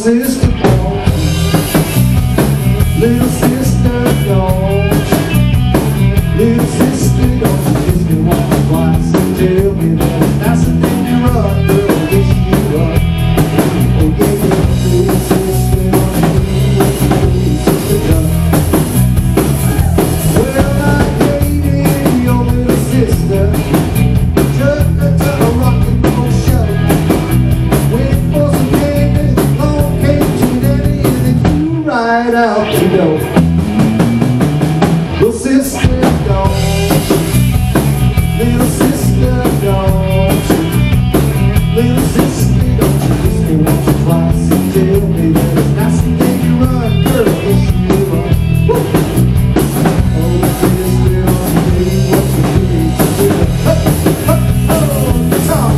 sister don't, little sister don't, little sister don't kiss me once or twice and tell me that that's the thing you run, girl, wish you run. Oh yeah, yeah, little sister don't do what you sister done. Well, I dated your little sister, took her to a rock and roll show. Went for some candy, long came to daddy, and it flew right out the door. Little sister don't, little sister don't, little sister don't you kiss me once or twice and tell me that it's nice to make you run, girl, yes you run. Woo! Oh, sister, don't do what you do, sister. That's all.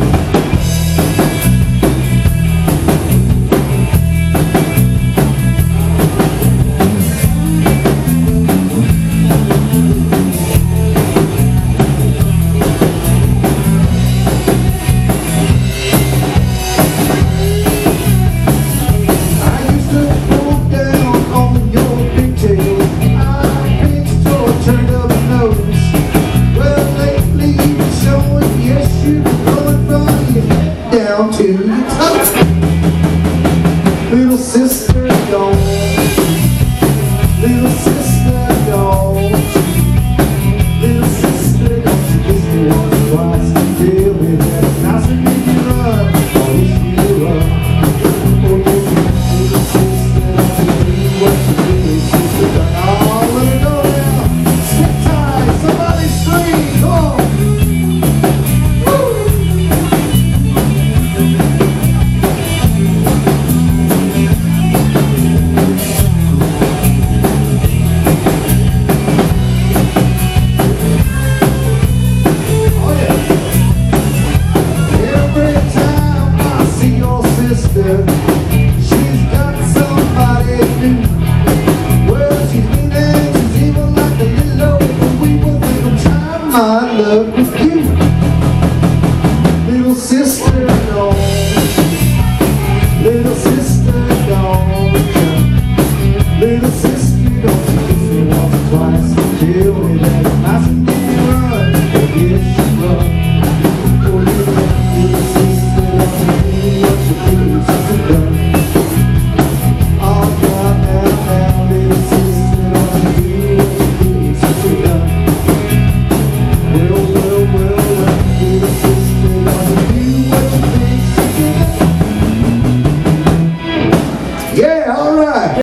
Down to your toes. Little sister don't, little sister don't, little sister don't you kiss me once or twice and tell me that it's nice to make you run, or wish you run. Oh yeah, little sister don't you do what you do, sister done. Oh, let me go now. Sticktight, somebody scream, come on. She's got somebody new. Well, she's mean and she's evil like a little old weevil. Think I'm trying my luck with you. Little sister don't, little sister don't, little sister don't you kiss me once or twice and tell me that it's nice to make me run. Oh yes, you run. Oh little sister don't you do what you do, sister done. Oh God, now, little sister don't you do what you do, sister done. Well, little sister don't you do what you think, sister done. Yeah, all right.